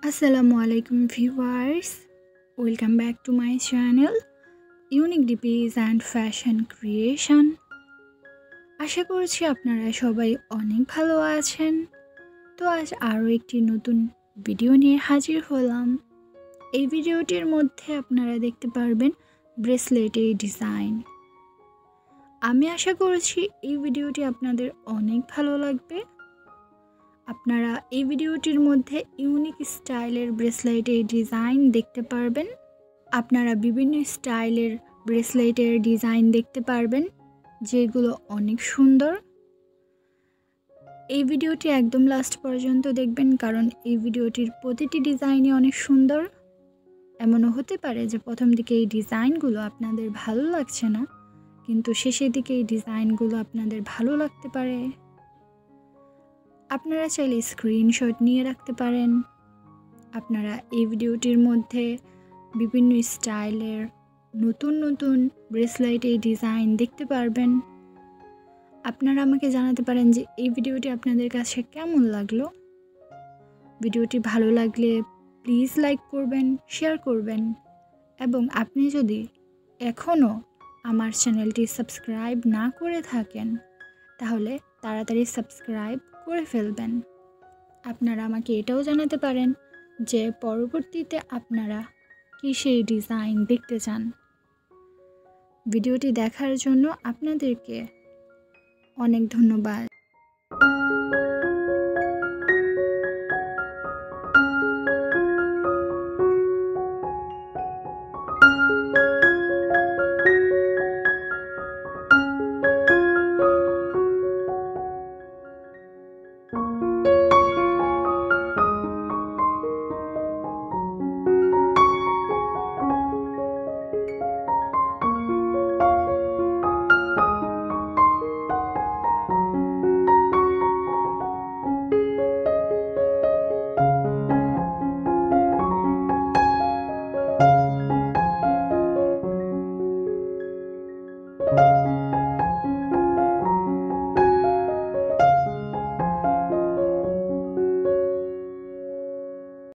Assalamualaikum viewers, welcome back to my channel Unique DPs and Fashion Creation। আশা করছি আপনারা সবাই অনেক ভালো আছেন। তো আজ আরও একটি নতুন ভিডিও নিয়ে হাজির হলাম। এই ভিডিওটির মধ্যে আপনারা দেখতে পারবেন ব্রেসলেটের ডিজাইন। আমি আশা করছি এই ভিডিওটি আপনাদের অনেক ভালো লাগবে। আপনারা এই ভিডিওটির মধ্যে ইউনিক স্টাইলের ব্রেসলেটের ডিজাইন দেখতে পারবেন। আপনারা বিভিন্ন স্টাইলের ব্রেসলেটের ডিজাইন দেখতে পারবেন, যেগুলো অনেক সুন্দর। এই ভিডিওটি একদম লাস্ট পর্যন্ত দেখবেন, কারণ এই ভিডিওটির প্রতিটি ডিজাইনই অনেক সুন্দর। এমনও হতে পারে যে প্রথম দিকে এই ডিজাইনগুলো আপনাদের ভালো লাগছে না, কিন্তু শেষের দিকে এই ডিজাইনগুলো আপনাদের ভালো লাগতে পারে। আপনারা চাইলে স্ক্রিনশট নিয়ে রাখতে পারেন। আপনারা এই ভিডিওটির মধ্যে বিভিন্ন স্টাইলের নতুন নতুন ব্রেসলেটের ডিজাইন দেখতে পারবেন। আপনারা আমাকে জানাতে পারেন যে এই ভিডিওটি আপনাদের কাছে কেমন লাগলো। ভিডিওটি ভালো লাগলে প্লিজ লাইক করবেন, শেয়ার করবেন, এবং আপনি যদি এখনও আমার চ্যানেলটি সাবস্ক্রাইব না করে থাকেন তাহলে তাড়াতাড়ি সাবস্ক্রাইব করে ফেলবেন। আপনারা আমাকে এটাও জানাতে পারেন যে পরবর্তীতে আপনারা কি সেই ডিজাইন দেখতে চান। ভিডিওটি দেখার জন্য আপনাদেরকে অনেক ধন্যবাদ।